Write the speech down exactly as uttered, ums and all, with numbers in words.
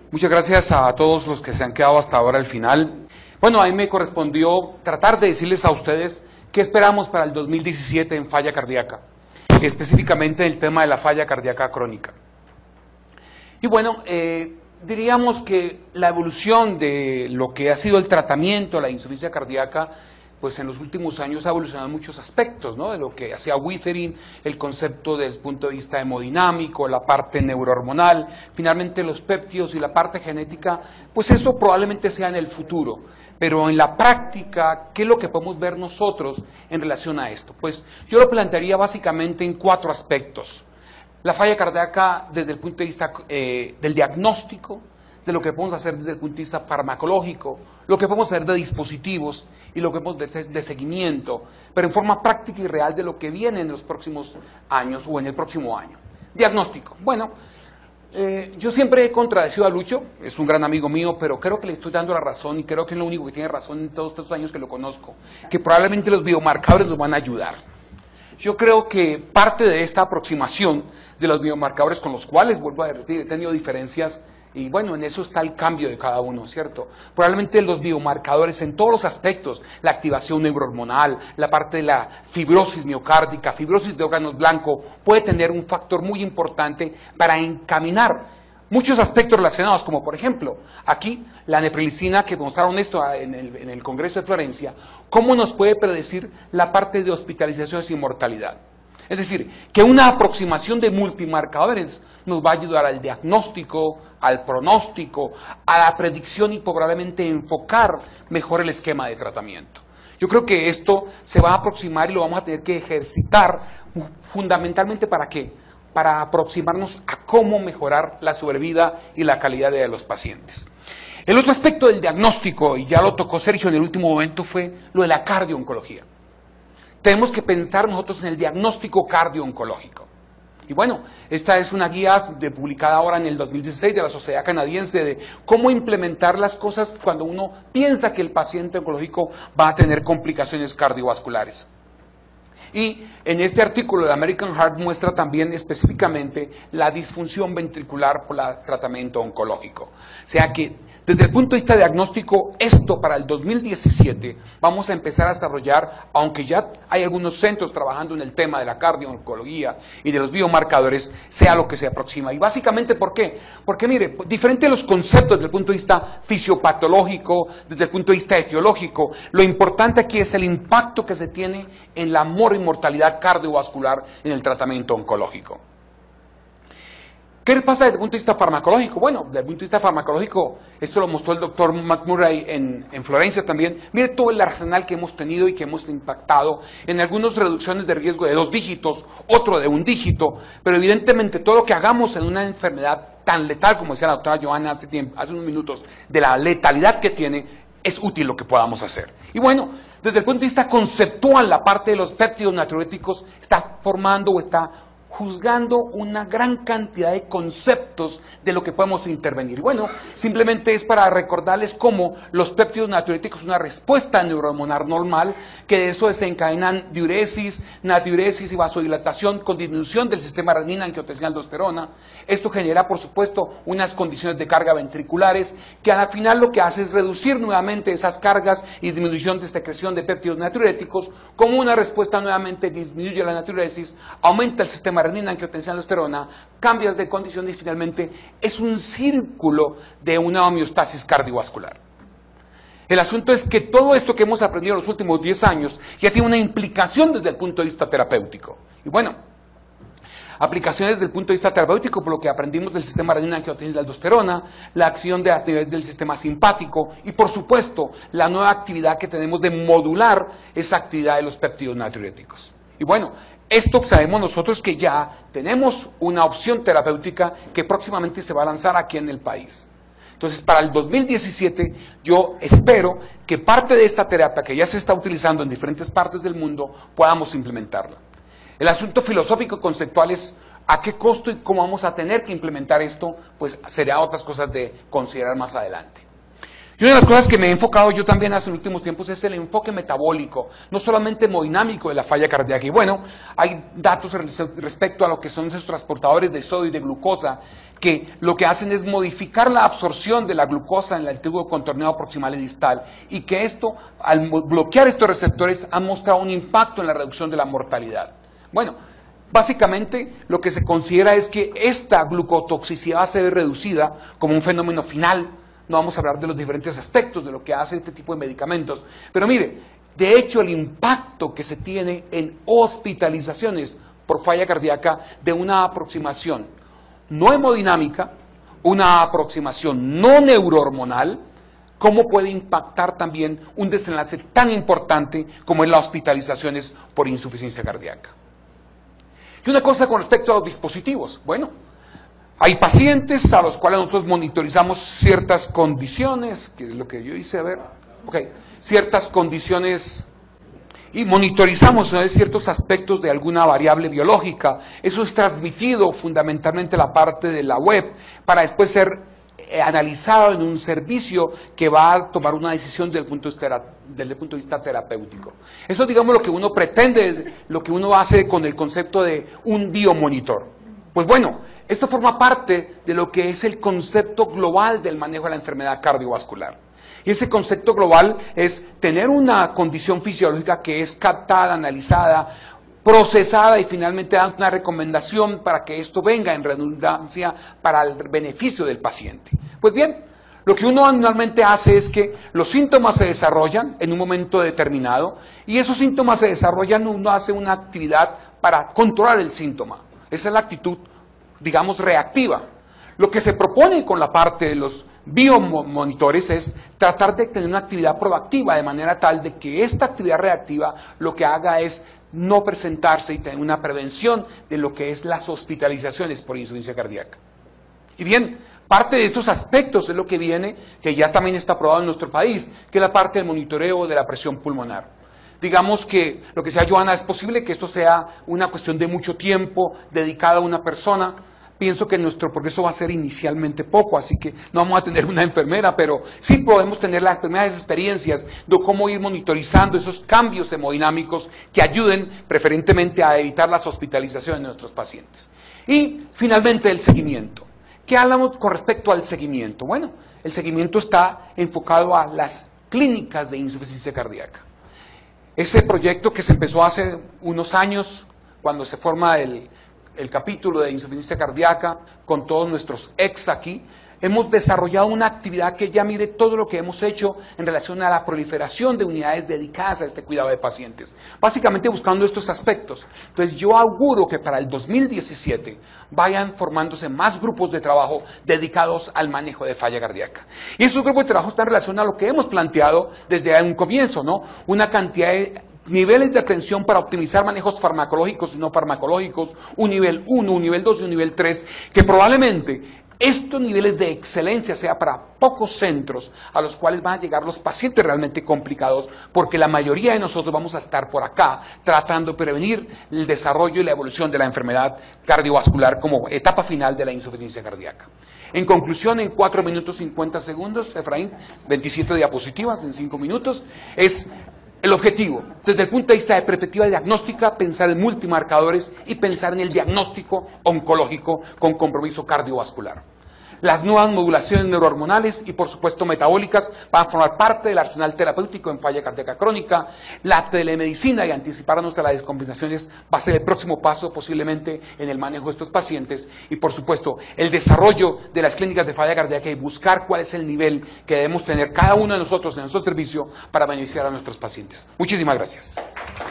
Muchas gracias a todos los que se han quedado hasta ahora al final. Bueno, a mí me correspondió tratar de decirles a ustedes qué esperamos para el dos mil diecisiete en falla cardíaca, específicamente el tema de la falla cardíaca crónica. Y bueno, eh, diríamos que la evolución de lo que ha sido el tratamiento de la insuficiencia cardíaca, pues en los últimos años ha evolucionado en muchos aspectos, ¿no? De lo que hacía Withering, el concepto desde el punto de vista hemodinámico, la parte neurohormonal, finalmente los péptidos y la parte genética, pues eso probablemente sea en el futuro. Pero en la práctica, ¿qué es lo que podemos ver nosotros en relación a esto? Pues yo lo plantearía básicamente en cuatro aspectos. La falla cardíaca desde el punto de vista eh, del diagnóstico, de lo que podemos hacer desde el punto de vista farmacológico, lo que podemos hacer de dispositivos y lo que podemos hacer de seguimiento, pero en forma práctica y real de lo que viene en los próximos años o en el próximo año. Diagnóstico. Bueno, eh, yo siempre he contradecido a Lucho, es un gran amigo mío, pero creo que le estoy dando la razón y creo que es lo único que tiene razón en todos estos años que lo conozco, que probablemente los biomarcadores nos van a ayudar. Yo creo que parte de esta aproximación de los biomarcadores con los cuales, vuelvo a decir, he tenido diferencias. Y bueno, en eso está el cambio de cada uno, ¿cierto? Probablemente los biomarcadores en todos los aspectos, la activación neurohormonal, la parte de la fibrosis miocárdica, fibrosis de órganos blancos, puede tener un factor muy importante para encaminar muchos aspectos relacionados, como por ejemplo, aquí la neprilicina, que mostraron esto en el, en el Congreso de Florencia, cómo nos puede predecir la parte de hospitalizaciones y mortalidad. Es decir, que una aproximación de multimarcadores nos va a ayudar al diagnóstico, al pronóstico, a la predicción y probablemente enfocar mejor el esquema de tratamiento. Yo creo que esto se va a aproximar y lo vamos a tener que ejercitar fundamentalmente ¿para qué? Para aproximarnos a cómo mejorar la sobrevida y la calidad de vida de los pacientes. El otro aspecto del diagnóstico, y ya lo tocó Sergio en el último momento, fue lo de la cardiooncología. Tenemos que pensar nosotros en el diagnóstico cardiooncológico. Y bueno, esta es una guía de, publicada ahora en el dos mil dieciséis de la Sociedad Canadiense de cómo implementar las cosas cuando uno piensa que el paciente oncológico va a tener complicaciones cardiovasculares. Y en este artículo de American Heart muestra también específicamente la disfunción ventricular por el tratamiento oncológico. O sea que desde el punto de vista diagnóstico, esto para el dos mil diecisiete vamos a empezar a desarrollar, aunque ya hay algunos centros trabajando en el tema de la cardiooncología y de los biomarcadores, sea lo que se aproxima. Y básicamente, ¿por qué? Porque mire, diferente a los conceptos desde el punto de vista fisiopatológico, desde el punto de vista etiológico, lo importante aquí es el impacto que se tiene en la mortalidad cardiovascular en el tratamiento oncológico. ¿Qué pasa desde el punto de vista farmacológico? Bueno, desde el punto de vista farmacológico, esto lo mostró el doctor McMurray en, en Florencia también. Mire todo el arsenal que hemos tenido y que hemos impactado en algunas reducciones de riesgo de dos dígitos, otro de un dígito, pero evidentemente todo lo que hagamos en una enfermedad tan letal, como decía la doctora Johanna hace, tiempo, hace unos minutos, de la letalidad que tiene, es útil lo que podamos hacer. Y bueno, desde el punto de vista conceptual, la parte de los péptidos natriuréticos está formando o está juzgando una gran cantidad de conceptos de lo que podemos intervenir. Bueno, simplemente es para recordarles cómo los péptidos natriuréticos son una respuesta neurohormonal normal, que de eso desencadenan diuresis, natriuresis y vasodilatación con disminución del sistema renina, angiotensina, aldosterona. Esto genera, por supuesto, unas condiciones de carga ventriculares, que al final lo que hace es reducir nuevamente esas cargas y disminución de secreción de péptidos natriuréticos. Como una respuesta nuevamente disminuye la natriuresis, aumenta el sistema renina, angiotensina, aldosterona, cambias de condiciones y finalmente es un círculo de una homeostasis cardiovascular. El asunto es que todo esto que hemos aprendido en los últimos diez años ya tiene una implicación desde el punto de vista terapéutico. Y bueno, aplicaciones desde el punto de vista terapéutico, por lo que aprendimos del sistema renina, angiotensina, aldosterona, la acción de actividades del sistema simpático y, por supuesto, la nueva actividad que tenemos de modular esa actividad de los péptidos natriuréticos. Y bueno, esto sabemos nosotros que ya tenemos una opción terapéutica que próximamente se va a lanzar aquí en el país. Entonces, para el dos mil diecisiete, yo espero que parte de esta terapia que ya se está utilizando en diferentes partes del mundo, podamos implementarla. El asunto filosófico conceptual es a qué costo y cómo vamos a tener que implementar esto, pues será otras cosas de considerar más adelante. Y una de las cosas que me he enfocado yo también hace los últimos tiempos es el enfoque metabólico, no solamente hemodinámico de la falla cardíaca. Y bueno, hay datos respecto a lo que son esos transportadores de sodio y de glucosa, que lo que hacen es modificar la absorción de la glucosa en el tubo contorneado proximal y distal, y que esto, al bloquear estos receptores, ha mostrado un impacto en la reducción de la mortalidad. Bueno, básicamente lo que se considera es que esta glucotoxicidad se ve reducida como un fenómeno final. No vamos a hablar de los diferentes aspectos de lo que hace este tipo de medicamentos. Pero mire, de hecho el impacto que se tiene en hospitalizaciones por falla cardíaca de una aproximación no hemodinámica, una aproximación no neurohormonal, ¿cómo puede impactar también un desenlace tan importante como es las hospitalizaciones por insuficiencia cardíaca? Y una cosa con respecto a los dispositivos. Bueno, hay pacientes a los cuales nosotros monitorizamos ciertas condiciones, que es lo que yo hice, a ver, ok, ciertas condiciones y monitorizamos, ¿no?, ciertos aspectos de alguna variable biológica. Eso es transmitido fundamentalmente a la parte de la web para después ser eh, analizado en un servicio que va a tomar una decisión desde el punto de vista, desde el punto de vista terapéutico. Eso, digamos, lo que uno pretende, lo que uno hace con el concepto de un biomonitor. Pues bueno, esto forma parte de lo que es el concepto global del manejo de la enfermedad cardiovascular. Y ese concepto global es tener una condición fisiológica que es captada, analizada, procesada y finalmente dar una recomendación para que esto venga en redundancia para el beneficio del paciente. Pues bien, lo que uno anualmente hace es que los síntomas se desarrollan en un momento determinado y esos síntomas se desarrollan, uno hace una actividad para controlar el síntoma. Esa es la actitud, digamos, reactiva. Lo que se propone con la parte de los biomonitores es tratar de tener una actividad proactiva de manera tal de que esta actividad reactiva lo que haga es no presentarse y tener una prevención de lo que es las hospitalizaciones por insuficiencia cardíaca. Y bien, parte de estos aspectos es lo que viene, que ya también está aprobado en nuestro país, que es la parte del monitoreo de la presión pulmonar. Digamos que, lo que sea, Joana, es posible que esto sea una cuestión de mucho tiempo dedicada a una persona. Pienso que nuestro progreso va a ser inicialmente poco, así que no vamos a tener una enfermera, pero sí podemos tener las primeras experiencias de cómo ir monitorizando esos cambios hemodinámicos que ayuden preferentemente a evitar las hospitalizaciones de nuestros pacientes. Y finalmente el seguimiento. ¿Qué hablamos con respecto al seguimiento? Bueno, el seguimiento está enfocado a las clínicas de insuficiencia cardíaca. Ese proyecto que se empezó hace unos años, cuando se forma el, el capítulo de insuficiencia cardíaca, con todos nuestros ex aquí, hemos desarrollado una actividad que ya mide todo lo que hemos hecho en relación a la proliferación de unidades dedicadas a este cuidado de pacientes, básicamente buscando estos aspectos. Entonces yo auguro que para el dos mil diecisiete vayan formándose más grupos de trabajo dedicados al manejo de falla cardíaca. Y esos grupos de trabajo están relacionados a lo que hemos planteado desde un comienzo, ¿no? Una cantidad de niveles de atención para optimizar manejos farmacológicos y no farmacológicos, un nivel uno, un nivel dos y un nivel tres, que probablemente estos niveles de excelencia sea para pocos centros a los cuales van a llegar los pacientes realmente complicados, porque la mayoría de nosotros vamos a estar por acá tratando de prevenir el desarrollo y la evolución de la enfermedad cardiovascular como etapa final de la insuficiencia cardíaca. En conclusión, en cuatro minutos cincuenta segundos, Efraín, veintisiete diapositivas en cinco minutos, es el objetivo, desde el punto de vista de perspectiva diagnóstica, pensar en multimarcadores y pensar en el diagnóstico oncológico con compromiso cardiovascular. Las nuevas modulaciones neurohormonales y, por supuesto, metabólicas van a formar parte del arsenal terapéutico en falla cardíaca crónica. La telemedicina y anticiparnos a las descompensaciones va a ser el próximo paso posiblemente en el manejo de estos pacientes. Y, por supuesto, el desarrollo de las clínicas de falla cardíaca y buscar cuál es el nivel que debemos tener cada uno de nosotros en nuestro servicio para beneficiar a nuestros pacientes. Muchísimas gracias.